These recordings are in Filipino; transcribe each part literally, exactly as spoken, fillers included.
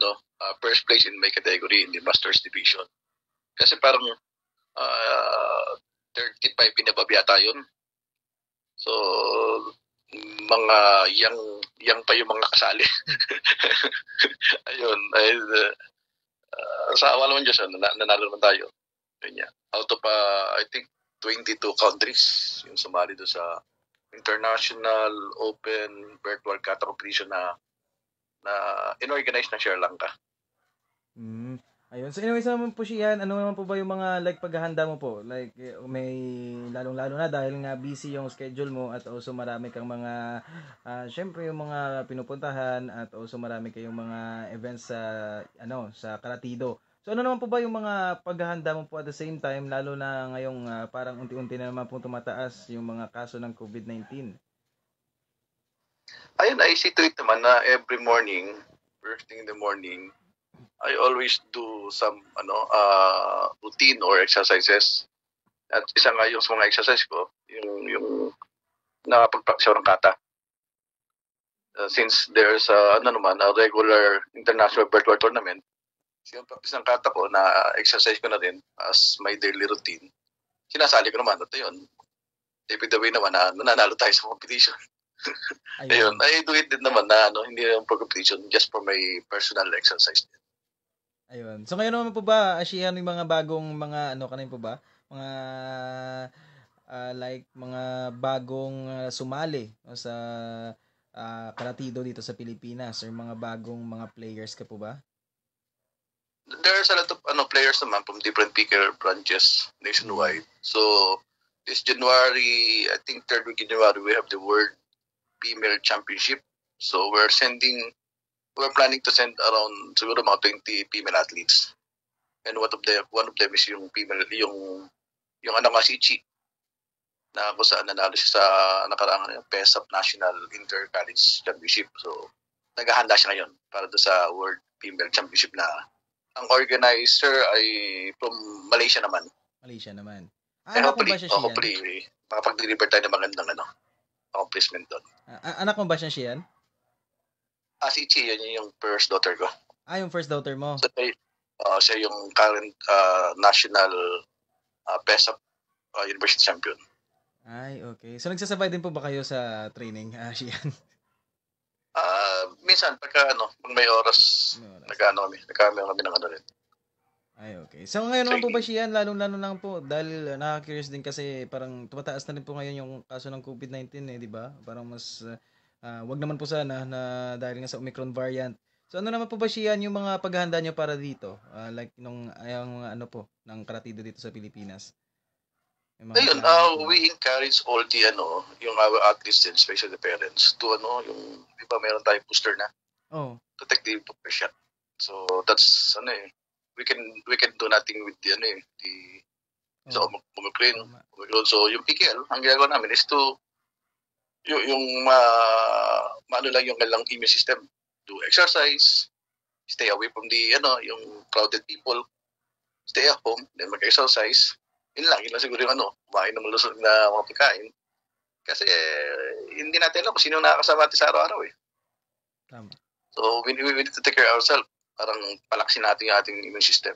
ano, uh, first place in my category in the Masters Division. Kasi parang uh, thirty-five pinabab yata yun. So, mga young, young pa yung mga kasali. Ayun. Ay, uh, sa awa naman Diyos, nanalo naman tayo. Yun, out of, uh, I think, twenty-two countries yung sumali doon sa International Open Virtual Kata Competition na na inorganize ng Sri Lanka. Mm. Ayun. So anyway, sa naman po siya, ano naman po ba yung mga like paghahanda mo po? Like may lalong-lalo na dahil nga busy yung schedule mo at also marami kang mga uh, syempre yung mga pinupuntahan at also marami kayong mga events sa ano, sa Karatido. So ano naman po ba yung mga paghahanda mo po at the same time lalo na ngayong uh, parang unti-unti na naman po tumataas yung mga kaso ng COVID nineteen? Ayun, I see to it naman na every morning, first thing in the morning, I always do some ano uh, routine or exercises. At isa nga yung sa mga exercise ko, yung yung nakapag-practice ng kata. Uh, since there's uh, ano naman, a regular international virtual tournament, yung practice ng kata ko na exercise ko na rin as my daily routine. Sinasali ko naman at yun. Every the way naman na nanalo tayo sa competition. Ayun. Ayun, I do it din naman na ano, hindi naman for competition, just for my personal exercise. Ayun. So ngayon naman po ba, Ashihan, yung mga bagong mga ano kanin po ba? Mga uh, like mga bagong uh, sumali no, sa uh, Karatido dito sa Pilipinas or mga bagong mga players ka po ba? There's a lot of ano players naman from different P K L branches nationwide. Mm. So this January, I think third week in January, we have the World Female Championship. So we're sending we're planning to send around siguro mga twenty female athletes. And one of them, one of them is yung female, yung, yung ano nga si Chi, na kung saan nanalo siya sa nakaraang P E S A P National Inter-College Championship. So, naghahanda siya ngayon para do sa World Female Championship na ang organizer ay from Malaysia naman. Malaysia naman. Ah, anak mo ba siya siya? Hopefully, makapag-deliver tayo ng magandang ano, accomplishment doon. Ah, anak mo ba siya siya? Ah, si Chi, yan yung first daughter ko. Ah, yung first daughter mo? So, uh, siya yung current uh, national uh, P E S A P uh, University champion. Ay, okay. So, nagsasabay din po ba kayo sa training, uh, Shian? Ah, uh, minsan, pagka ano, pag may oras, may oras. nag-ano kami, nagkami kami ng ano rin. Ay, okay. So, ngayon naman po ba Shian, lalong-lalo lang po, dahil uh, nakaka-curious din kasi parang tumataas na rin po ngayon yung kaso ng COVID nineteen eh, di ba? Parang mas... Uh, Uh, wag naman po sana na dahil nga sa Omicron variant. So ano naman po ba Shian yung mga paghahanda niyo para dito? Uh, like nung yung ano po ng Karatido dito sa Pilipinas. Ayun, uh, we encourage all the ano, yung our athletes and especially the parents to ano, yung di ba meron tayong booster na. Oh. To take the booster shot. So that's ano eh, we can we can do nothing with the ano eh, the oh. So Omicron. Omicron. So yung P K L, ang ginagawa namin is to yung, yung ma, maano lang yung kanilang immune system. Do exercise, stay away from the, ano, yung crowded people, stay at home, then mag-exercise. Yun lang, yun lang siguro yung ano, kumain ng malusog na mga pagkain. Kasi, eh, hindi natin alam kung sino nakakasama natin sa araw-araw eh. Tama. So, we, we need to take care of ourselves. Parang palaksin natin yung ating immune system.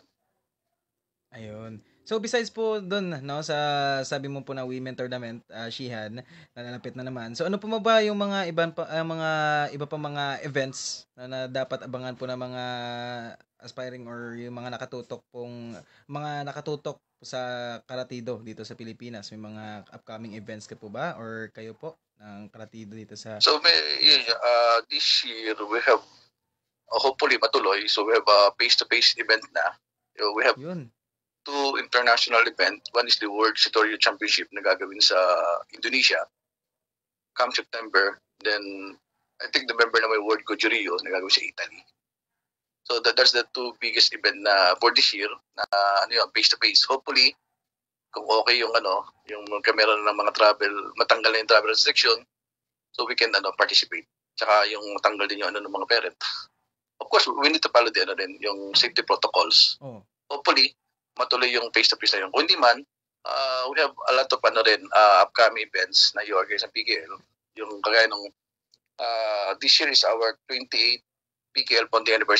Ayun. So besides po doon no sa sabi mo po na women tournament, uh, Shihan, nalalapit na naman. So ano po ba yung mga ibang pa, uh, mga iba pa mga events na, na dapat abangan po ng mga aspiring or yung mga nakatutok pong mga nakatutok sa Karatido dito sa Pilipinas? May mga upcoming events ka po ba or kayo po ng Karatido dito sa So may yeah, uh, this year we have uh, hopefully matuloy. So we have a face-to-face event na. So we have yun. Two international event. One is the World Shitorio Championship na gagawin sa Indonesia come September. Then, I think the member na may World Goju-Ryu na gagawin sa Italy. So, that, that's the two biggest event na for this year na ano yun, face-to-face. Hopefully, kung okay yung ano, yung kamera ng mga travel, matanggal na yung travel restriction, so we can ano, participate. Tsaka yung matanggal din yung ano ng mga parent. Of course, we need to follow the ano din, yung safety protocols. Oh. Hopefully, matuloy yung face-to-face na yun. Kung hindi man, uh, we have a lot of ano rin, uh, upcoming events na i-organize ng P K L. Yung kagaya ng, uh, this year is our twenty-eighth P K L Ponte anniversary.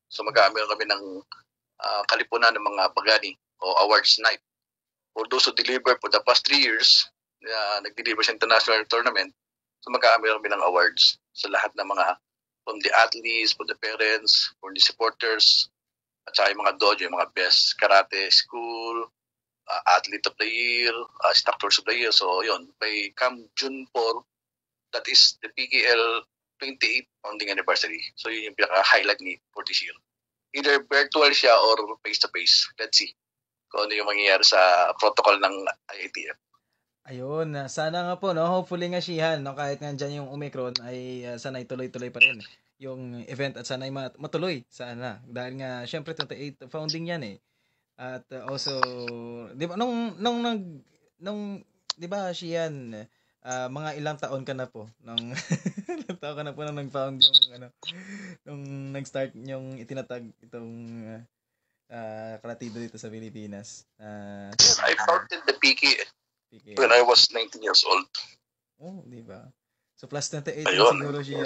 So mag-aamay kami ng uh, kalipunan ng mga bagani o awards night. For those who deliver for the past three years, uh, nag-deliver sa international tournament, so mag-aamay kami ng awards sa lahat ng mga, from the athletes, for the parents, for the supporters, at saka yung mga dojo, yung mga best karate school, uh, athlete of the year, uh, instructors of the year. So yun, by come June fourth, that is the P K L twenty-eighth founding anniversary. So yun yung pinaka-highlight ni for this year. Either virtual siya or face-to-face. Let's see kung ano yung mangyayari sa protocol ng I A T F. Ayun, sana nga po, no? Hopefully nga Shihan, no? Kahit nga dyan yung Omicron, ay uh, sana ituloy-tuloy pa rin yung event at sana ay matuloy. Sana. Dahil nga, syempre, twenty-eighth founding yan eh. At uh, also, di ba, nung, nung, nung, nung di ba, Shihan, uh, mga ilang taon ka na po, nung, ilang taon ka na po nung nag-found yung, ano, nung nag-start yung itinatag itong, uh, uh, karatido dito sa Pilipinas. Uh, I founded the P K when I was nineteen years old. Oh, di ba? So plus twenty-eight na siguro siya.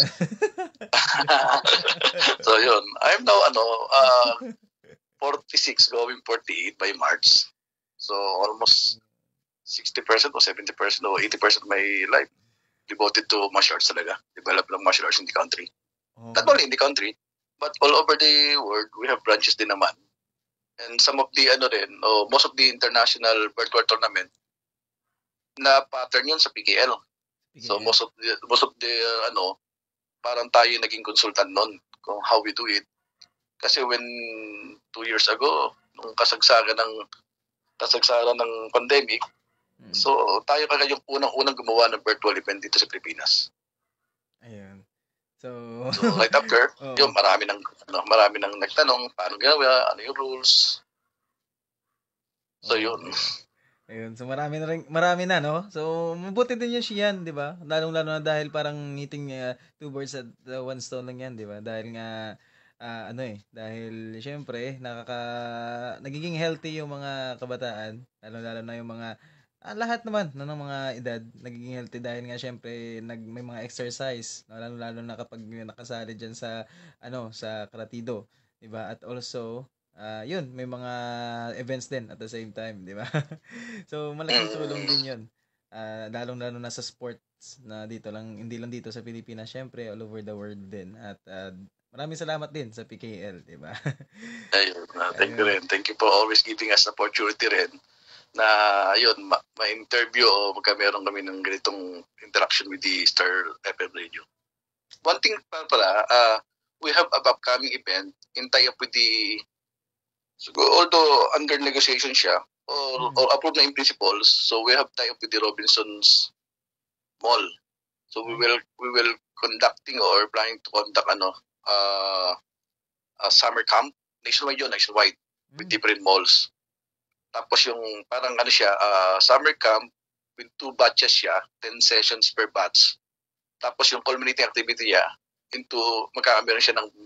So yun, I'm now ano, uh, forty-six going forty-eight by March. So almost sixty percent or seventy percent or eighty percent of my life devoted to martial arts talaga. Develop lang martial arts in the country. Oh. Not only in the country, but all over the world, we have branches din naman. And some of the, ano rin, oh, most of the international virtual tournament, na pattern yun sa P K L. P K L. So most of the, most of the, uh, ano, parang tayo naging consultant nun kung how we do it. Kasi when two years ago, nung kasagsagan ng, kasagsagan ng pandemic, hmm. so tayo kaya yung unang-unang gumawa ng virtual event dito sa Pilipinas. Ayun. So, so right after, oh. yun, marami nang ano, marami nang nagtanong paano ginawa, ano yung rules. So, oh. yun. Ayun, so marami na rin, marami na, no? So, mabuti din yung Shihan, di ba? Lalong-lalo na dahil parang meeting uh, two birds at uh, one stone lang yan, di ba? Dahil nga, uh, ano eh, dahil syempre, nakaka, nagiging healthy yung mga kabataan, lalong-lalo na yung mga, Ah, lahat naman no, ng mga edad nagiging healthy dahil nga syempre nag may mga exercise no, lalo lalo na kapag nakasali diyan sa ano sa karatido, 'di ba? At also uh, yun, may mga events din at the same time, 'di ba? So malaking tulong din 'yun. Uh, lalong lalo na sa sports na dito lang, hindi lang dito sa Pilipinas, syempre all over the world din. At uh, maraming salamat din sa P K L, 'di ba? Ayun, uh, thank you rin. Thank you for always giving us opportunity rin na ayun, ma- ma-interview o magkameron kami ng ganitong interaction with the Star F M Radio. One thing pa pala, uh, we have an upcoming event in tie-up with the, so, although under negotiation siya, or, mm-hmm. or approved na in principles, so we have tie-up with the Robinsons Mall. So we will we will conducting or planning to conduct ano, uh, a summer camp, nationwide yun, nationwide, mm-hmm. with different malls. Tapos yung parang ano siya, uh, summer camp with two batches siya, ten sessions per batch. Tapos yung culminating activity niya into, magkakameron siya ng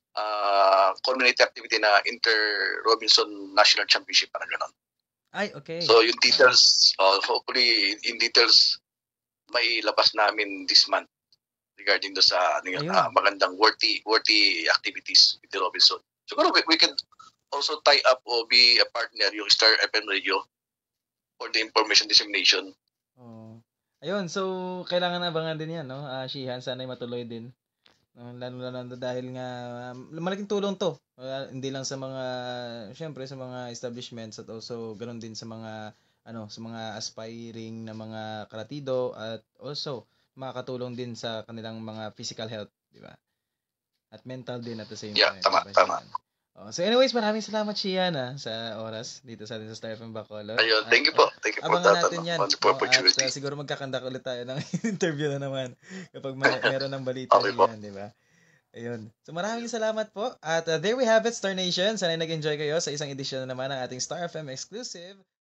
uh, culminating activity na Inter-Robinson National Championship, parang gano'n. Ay, okay. So yung details, uh, hopefully in details, may labas namin this month regarding do sa ano, uh, magandang worthy, worthy activities with the Robinson. Siguro we, we can also tie up o be a partner yung Star F M Radio for the information dissemination. Oh. Ayun, so kailangan abangan din yan, no? Uh, Shihan, sana'y matuloy din. No? Lalo-lalo dahil nga um, malaking tulong to. Uh, hindi lang sa mga, syempre sa mga establishments at also ganoon din sa mga ano, sa mga aspiring na mga karatido at also makakatulong din sa kanilang mga physical health, di ba? At mental din at the same yeah, time. Tama, diba, tama. Oh, so anyways, maraming salamat Shiana sa oras dito sa atin sa Star F M Bacolod. Ayun, thank you po. Thank you po. Abangan natin yan. Wonderful oh, opportunity. At uh, siguro magkakandak ulit tayo ng interview na naman kapag may, meron ng balita okay Shian, di ba? Ayun. So maraming salamat po. At uh, there we have it, Star Nation. Sana nag-enjoy kayo sa isang edisyon na naman ng ating Star F M exclusive